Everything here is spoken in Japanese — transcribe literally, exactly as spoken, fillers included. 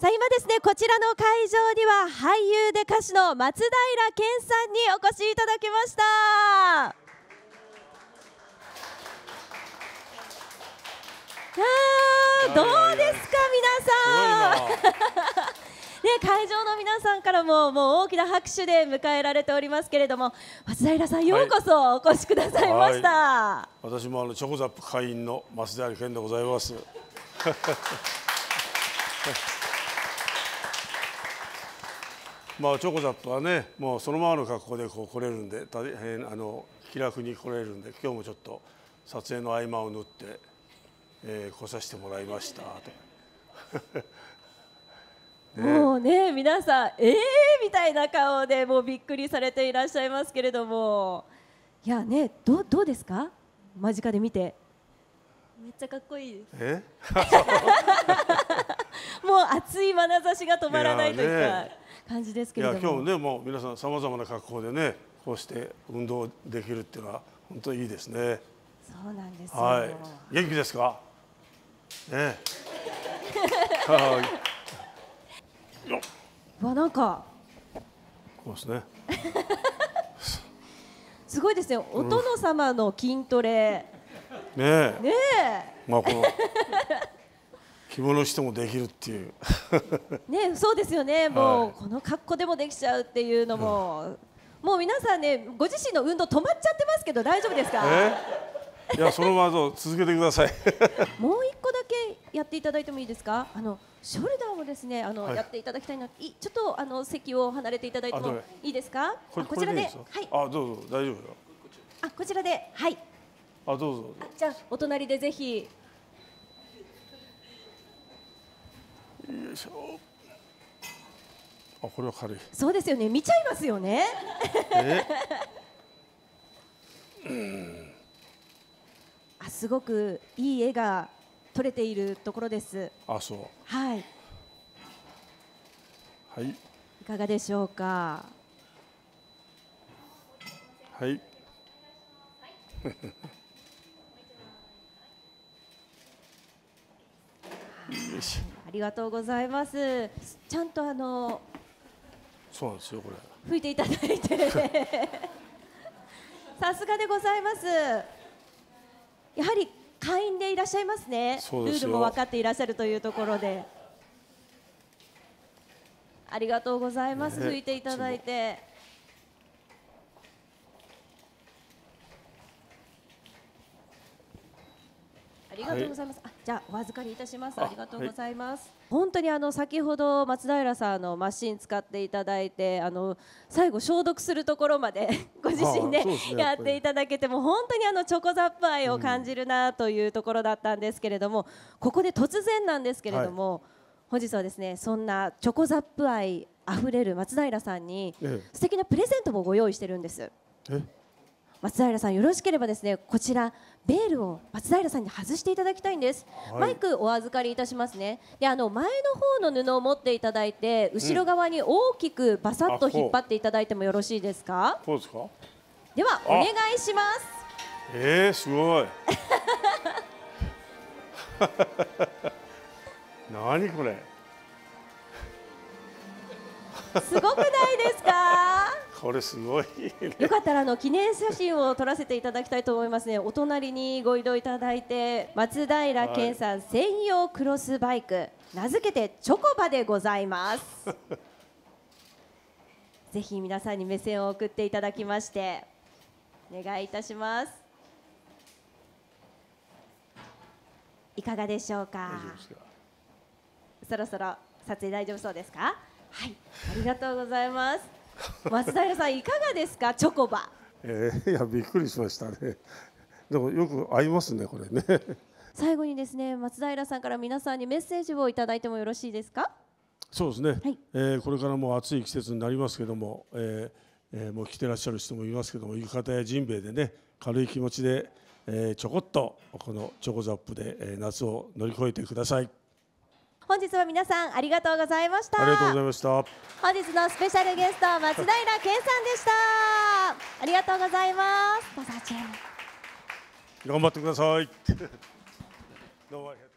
さあ今ですね、こちらの会場には俳優で歌手の松平健さんにお越しいただきました。あー、どうですか皆さんね、会場の皆さんからももう大きな拍手で迎えられておりますけれども、松平さんようこそお越しくださいました。はい、 私もあのチョコザップ会員の松平健でございます。まあチョコザップはね、もうそのままの格好でこう来れるんで、大変あの気楽に来れるんで、今日もちょっと撮影の合間を縫って、えー、来させてもらいましたと。 ね、もうね、皆さんえーみたいな顔でもうびっくりされていらっしゃいますけれども、いやね、どうどうですか、間近で見て。めっちゃかっこいいです。 えもう熱い眼差しが止まらないといった感じですけれども、 いや今日ね、もう皆さんさまざまな格好でね、こうして運動できるっていうのは本当にいいですね。 そうなんですよ。 はい、元気ですかね。はい、 わ、なんかこうですね。 すごいですね、お殿様の筋トレ、 うん、ねえ、 ねえ、 まあこの着物してもできるっていうね、そうですよね、もうこの格好でもできちゃうっていうのも、うん、もう皆さんね、ご自身の運動止まっちゃってますけど大丈夫ですか？ いや、そのまま続けてください。 もう一個だけやっていただいてもいいですか？あのショルダーをですね、あの、はい、やっていただきたいので、ちょっとあの席を離れていただいてもいいですか？こ, こちらで、はい。 あ、どうぞ、大丈夫よ。 あ、こちらで、はい。 あ、どうぞ。 じゃあお隣でぜひ。 よいしょ。あ、これは軽い。 そうですよね、見ちゃいますよね。えあ、すごくいい絵が撮れているところです。 あ、そう。 はい。 はい。いかがでしょうか。 はい。 ありがとうございます。ちゃんとあの。 そうなんですよ、これ。 吹いていただいて。さすがでございます。やはり会員でいらっしゃいますね。ルールも分かっていらっしゃるというところで。ありがとうございます。ね、吹いていただいて。ありがとうございます。はい、あ、じゃあお預かりいたします。ありがとうございます。はい、本当にあの先ほど松平さんのマシン使っていただいて、あの最後消毒するところまでご自身で、ね、やっていただけて、も本当にあのチョコザップ愛を感じるなというところだったんですけれども、うん、ここで突然なんですけれども、はい、本日はですね、そんなチョコザップ愛あふれる松平さんに素敵なプレゼントもご用意してるんです。 え、 松平さん、よろしければですね、こちらベールを松平さんに外していただきたいんです。はい、マイクお預かりいたしますね。で、あの前の方の布を持っていただいて、後ろ側に大きくバサッと引っ張っていただいてもよろしいですか？ こうですか？ ではお願いします。 えー、すごい。何これ。 すごくないですか？ これすごい、ね、 よかったらあの記念写真を撮らせていただきたいと思いますね。お隣にご移動いただいて、松平健さん専用クロスバイク、名付けてチョコバでございます。ぜひ皆さんに目線を送っていただきましてお願いいたします。いかがでしょうか？そろそろ撮影大丈夫そうですか？はい、ありがとうございます。松平さん、いかがですか、チョコバ。 えー、いや、びっくりしましたね。でもよく合いますね、これね。 最後にですね、松平さんから皆さんにメッセージをいただいてもよろしいですか？ そうですね。はい、えー、これからも暑い季節になりますけども、えーえー、もう来てらっしゃる人もいますけども、浴衣やジンベエでね、軽い気持ちで、えー、ちょこっとこのチョコザップで、えー、夏を乗り越えてください。 本日は皆さんありがとうございました。 ありがとうございました。 本日のスペシャルゲスト、松平健さんでした。ありがとうございます。どうぞあちらに。 頑張ってください。どうもありがとう。